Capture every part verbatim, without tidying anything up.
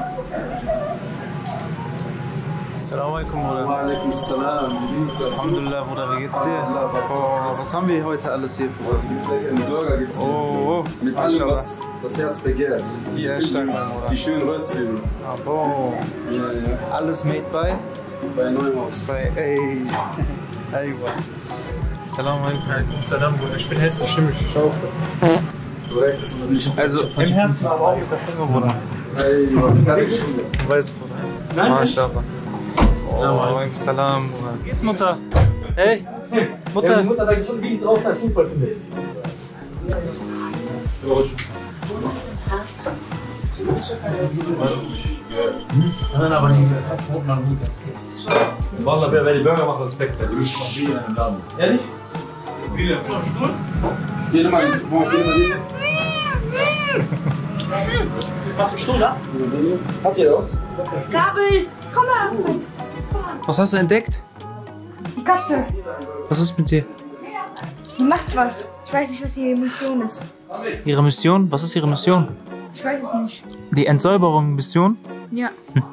Assalamu alaikum, Bruder. Wa alaikum assalam. Alhamdulillah, Bruder, wie geht's dir? Oh, was haben wir heute alles hier? Heute gibt's leckeren Burger, gibt's hier. Oh, oh. Mit allem, was das Herz begehrt. Sehr stark, mein Bruder. Die schönen Röstzwiebeln. Oh. Ja, ja. Alles made by? Bei Neuhaus. Bei, ey. Aywa. Assalamu alaikum. Salam, Bruder. Ich bin hässlich, schimmig, ich auch. Korrekt. Also im Herzen, aber auch über Zunge, Bruder. Ey, Du weißt, Bruder. Nein, MashaAllah. Oh, alaikum salam, Bruder. Wie geht's, Mutter? Hey, Mutter. Ja, die Mutter sagt schon, wie ich draußen als Fußball finde. Nein, aber die Herzroten an Mutter. Wallah, wer die Burger macht, als Bäcker. Die müssen noch Bier in den Laden. Ehrlich? Bier, Stuhl? Jeder mal, wo hat jeder mal Machst du Stuhl da? Hat ihr das? Gabel, komm mal. Was hast du entdeckt? Die Katze. Was ist mit dir? Sie macht was. Ich weiß nicht, was ihre Mission ist. Ihre Mission? Was ist Ihre Mission? Ich weiß es nicht. Die Entsäuberung-Mission? Ja.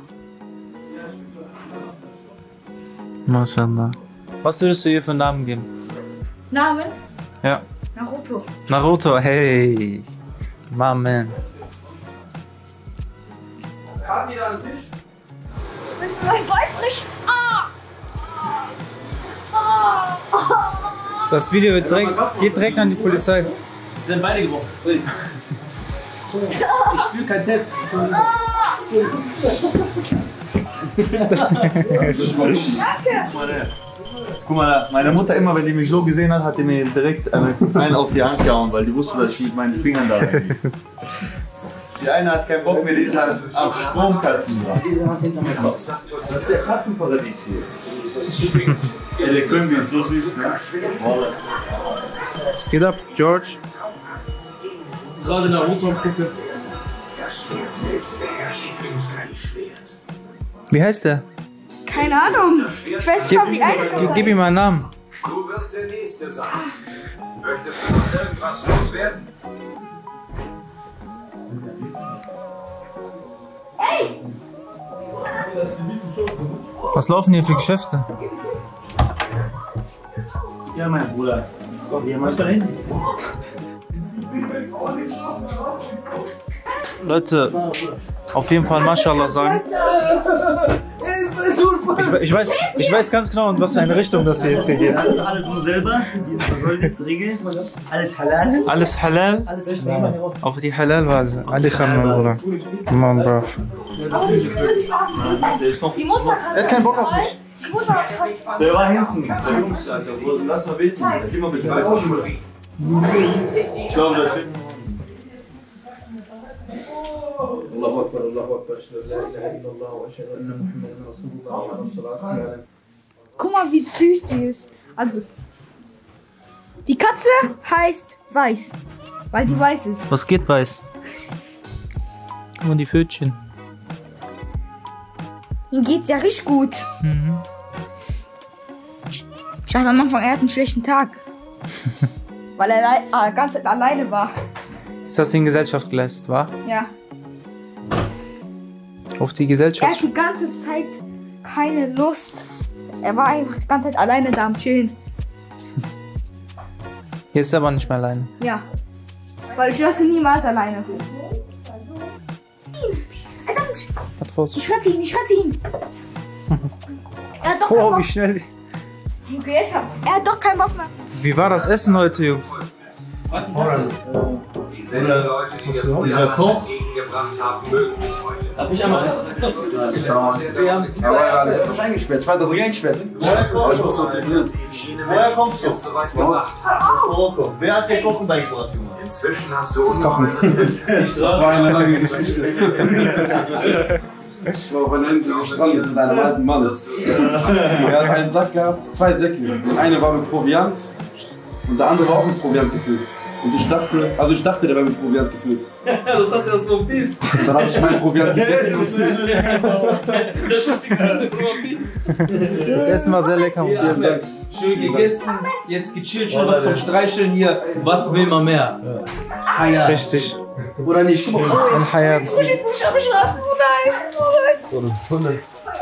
MashaAllah. Was würdest du ihr für einen Namen geben? Namen? Ja. Naruto. Naruto, hey. My man. Hat jeder einen Tisch? Mein Bein frisch. Ah! Das Video wird direkt, geht direkt an die Polizei. Die sind beide gebrochen. Ich spüre kein Tape. Guck mal da, meine Mutter immer, wenn die mich so gesehen hat, hat die mir direkt einen auf die Hand gehauen, weil die wusste, dass ich mit meinen Fingern da rein. Die eine hat keinen Bock mehr, die ist halt am Stromkasten dran. Das ist der Katzenparadies hier. Ja, der König ist so süß, ne? Was geht ab, George? Gerade Naruto am Gucken. Wie heißt der? Keine Ahnung. Ich weiß nicht, ob die eine. Gib, gib ihm mal einen Namen. Du wirst der Nächste sein. Möchtest du noch irgendwas loswerden? Was laufen hier für Geschäfte? Ja, mein Bruder. Komm, hier mal da hinten. Leute, auf jeden Fall MashaAllah sagen. Ich, ich, weiß, ich weiß ganz genau, in was für eine Richtung das hier jetzt hier geht. Also alles nur selber, diese Vergoldungsregel. Alles halal. Alles halal, Alles halal. auf die Halal-Weise. Ali Khan, mein Bruder. Mann, brav. Die Mutter Er hat keinen Bock auf mich. Die Mutter hat Der war hinten. Der Jungs, Alter. Lass mal beten. Geh mal mit Weiß. Ich glaube, das wird. Allahu Akbar, Allahu Akbar, la ilaha illallah wa ashhadu anna Muhammadan Rasulullah wa salatu ala. Guck mal, wie süß die ist. Also, die Katze heißt Weiß, weil die weiß ist. Was geht, Weiß? Guck mal, die Pfötchen. Ihm geht's ja richtig gut. Mhm. Ich dachte am Anfang, er hat einen schlechten Tag. Weil er die ganze Zeit alleine war. Jetzt hast du in Gesellschaft geleistet, wa? Ja. Auf die Er Gesellschaft. hat die ganze Zeit keine Lust. Er war einfach die ganze Zeit alleine da am Chillen. Jetzt ist er aber nicht mehr alleine. Ja. Weil ich lasse ihn niemals alleine. Er darf nicht. Was vor's? Ich rette ihn, ich rette ihn. Er hat doch keinen Oh, Bock. wie schnell. Er hat doch keinen Bock mehr. Wie war das Essen heute, Junge? Diese Leute, die dir früher was entgegengebracht haben, mögen dich heute. Darf ich einmal? Ja, war alles frisch eingesperrt. Ich war doch ruhig eingesperrt. Aber ich muss noch trainieren. Woher kommst du? Ist soweit gemacht. Aus Marokko. Wer hat dir Kochen beigebracht, Junge? Inzwischen hast du das Kochen. Das war eine lange Geschichte. Ich war auf einer Insel gestrandet mit einem alten Mann. Er hat einen Sack gehabt, zwei Säcke. Der eine war mit Proviant und der andere war auch mit Proviant gefüllt. Und ich dachte, also ich dachte, der wäre mit Proviant gefüllt. Ja, das hat er so fies. Und dann habe ich meinen Proviant gegessen. Das Essen war sehr lecker. Ja, Ahmed, schön gegessen, jetzt gechillt, schon was vom Streicheln hier. Was will man mehr? Ja. Richtig. Oder nicht? الحياة. Ich muss nicht abschraten. Oh nein, oh nein.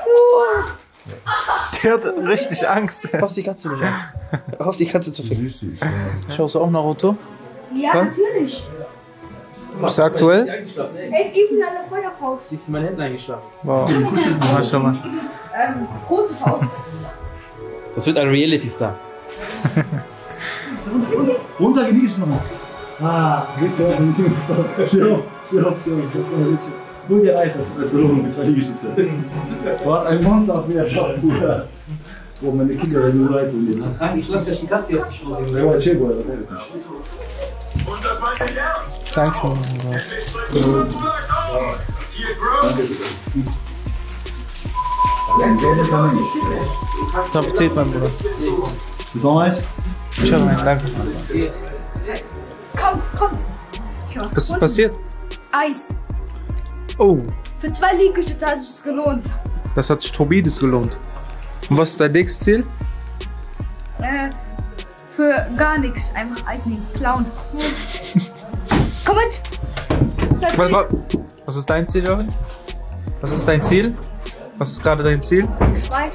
Der hat richtig Angst. Fass die Katze nicht an. Auf die Katze zu ficken. Schaust du auch Naruto? Ja, natürlich. Bist du aktuell? Es gibt in einer Feuerfaust. Siehst du mein Händen eingeschlafen? Wow. Maschallah. Ähm, rote Faust. Das wird ein Reality-Star. Runter genießt nochmal. Ah, grüß dich. Schau, schau, schau. Nur dir Eis, das ist eine Belohnung mit zwei Liegestütze. Du hast ein Monster auf mir erschaffen, Bruder. Wo meine Kinder in nur leid tun. Ich lasse gleich die Katze hier auf die Schulter. Ja, aber chill, Bruder, das hält nicht. Und das meine ich ernst. Dankeschön. Endlich bringt du Black auf. Hier, Bro. Guten Appetit, mein Bruder. Du Eis? Ciao, mein Danke. Kommt, kommt. Ich hab was Was ist gefunden. passiert? Eis. Oh, Für zwei Liegestütze hat es gelohnt. das hat sich Tobides gelohnt. Und was ist dein nächstes Ziel? Äh, für gar nichts. Einfach Eis nehmen. Klauen. Komm mit. Bleib Was, stehen. was, was ist dein Ziel, Joachim? Was ist dein Ziel? Was ist gerade dein Ziel? Ich weiß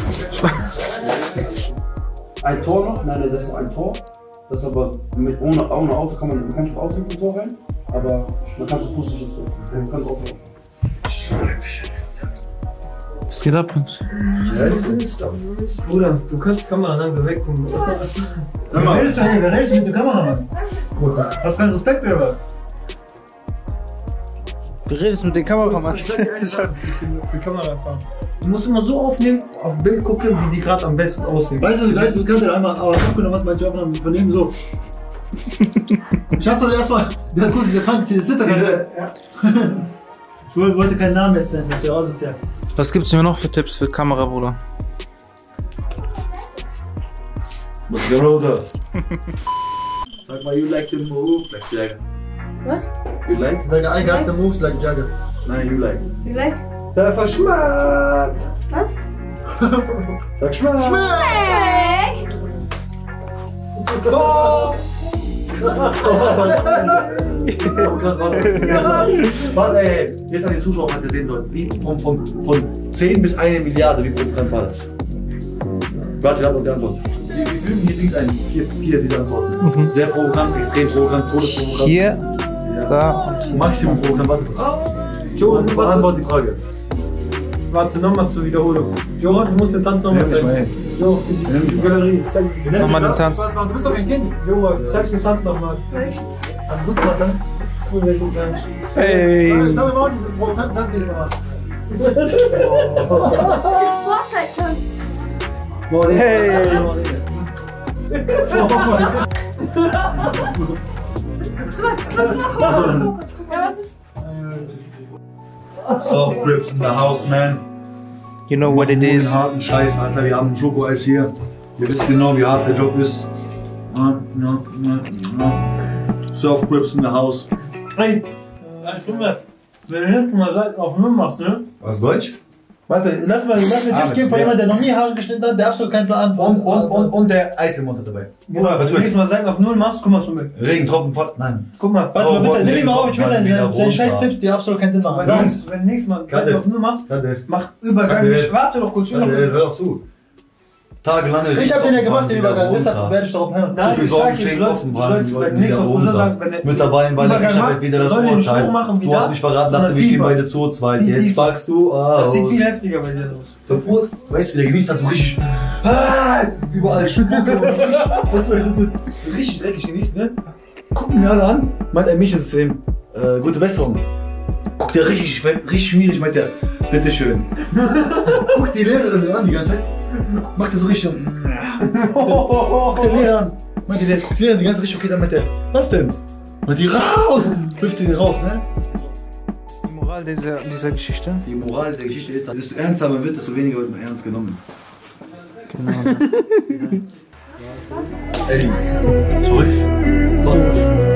es. Ein Tor noch? Nein, nein, das ist noch ein Tor. Das ist aber mit, ohne, ohne Auto kann man, man kann schon Auto mit dem Tor rein, aber man kann zu Fuß nicht ins Tor. Man kann das Auto rein. Was geht ab, Jungs? Bruder, du kannst die Kamera langsam weg vom. Wer redest du denn? Wer redest du mit der Kamera, Mann? Hast du keinen Respekt, oder was? Du redest mit den Kameramann. Für die Kamera fahren. Du musst immer so aufnehmen, auf dem Bild gucken, wie die gerade am besten aussehen. Weißt du, weißt du, kannst du einmal, aber sag mir, was mein Job noch von ihm so. Ich hasse das erstmal, der hat kurz dieser kranke Zitter. Ich wollte keinen Namen jetzt nennen, das ist ja asozial. Was gibt's mir noch für Tipps für Kamera, Bruder? Was geht, Bruder? Sag mal, you like the move, like Jagger. Was? You like? Like I got the moves like Jagger. Nein, you like. Wie like? Der verschmeckt! Was? Sag schmeckt! Schmeckt! Krass, warte. Warte, ey. Jetzt an die Zuschauer, was ihr sehen sollt. Wie von, von, von zehn bis eine Milliarde, wie provokant war das? Warte, wir haben uns die Antwort. Wir, wir filmen hier links ein. Vier, vier dieser Antworten. Mhm. Sehr provokant, extrem provokant, todesprovokant. Hier, da und hier. Maximum provokant, warte kurz. Joe, beantworte die Frage. Warte, nochmal zur Wiederholung. Jo, du musst den Tanz nochmal zeigen. Jo, in die Galerie. Zeig Jetzt nochmal den Tanz. Was, Mann, du bist doch kein Kind. Jo, zeig den Tanz nochmal. Also gut, Mann, dann. Oh, sehr gut, danke. Hey! Sag mir mal diese provokanten Tanz, den du machst. Spotlight-Tanz. Hey! Ja, was ist? Soft Grips in the house, man. You know what it is. Harten Scheiß, Alter. Wir haben Schoko-Eis hier. Ihr wisst genau, wie hart der Job ist. Ja, ja, ja, ja. Soft Grips in the house. Hey, guck mal. Wenn du hinten mal Seiten auf Null machst, ne? Was, Deutsch? Warte, lass mal, lass mir Ah, Tipp geben von ja. jemandem, der noch nie Haare geschnitten hat, der absolut keinen Plan hat. Und, und, und, und der Eis im Mund hat dabei. Bruder, wenn du nächstes Mal Seiten auf Null machst, guck mal zu mir. Regentropfen von. Nein. Guck mal. Warte mal Oh, bitte, nimm ihn mal auf, ich will dann wieder deine deine scheiß runter. Tipps, die absolut keinen Sinn machen. Weil Sag. sonst, wenn du nächstes Mal Seiten auf Null machst, Warte, mach Übergang nicht. Warte doch kurz, ich will noch warte, hör doch zu. Tagelange Ich hab den ja gemacht, den wieder Übergang, deshalb runter. werde ich darauf hören. Nein, Zu viel ich sag Sorgen dir, schenken du sollst- offen du waren, sollst die bei wollten der nächsten wieder Friseur runter. sagst, wenn der- Mittlerweile, weil der Übergang Richard macht, wieder das soll den Wort Spruch teilt. machen wie Du da, hast mich verraten, sondern dachte, wir gehen tiefer. beide zu zweit. Viel Jetzt tiefer. fragst du, ah, Das sieht aus. viel heftiger bei dir aus. Davor, weißt du, der genießt hat so richtig. Ah, überall Spucke und richtig. Weißt du, das ist richtig dreckig genießt, ne? Gucken mir alle an. Meint er mich, ist es für ihn. Äh, gute Besserung. Guckt der richtig, richtig schwierig, meint er. Bitteschön. Guckt die Lehrerin an die ganze Zeit. Macht er so richtig. Guckt der Lehrer an. Meint der, guckt die Lehrerin die ganze Zeit richtig, okay, dann meint er. Was denn? Meint die raus! Wirft ihn raus, ne? Die Moral dieser, dieser Geschichte? Die Moral der Geschichte ist, desto ernster man wird, desto weniger wird man ernst genommen. Genau das. Eddie, zurück. Was?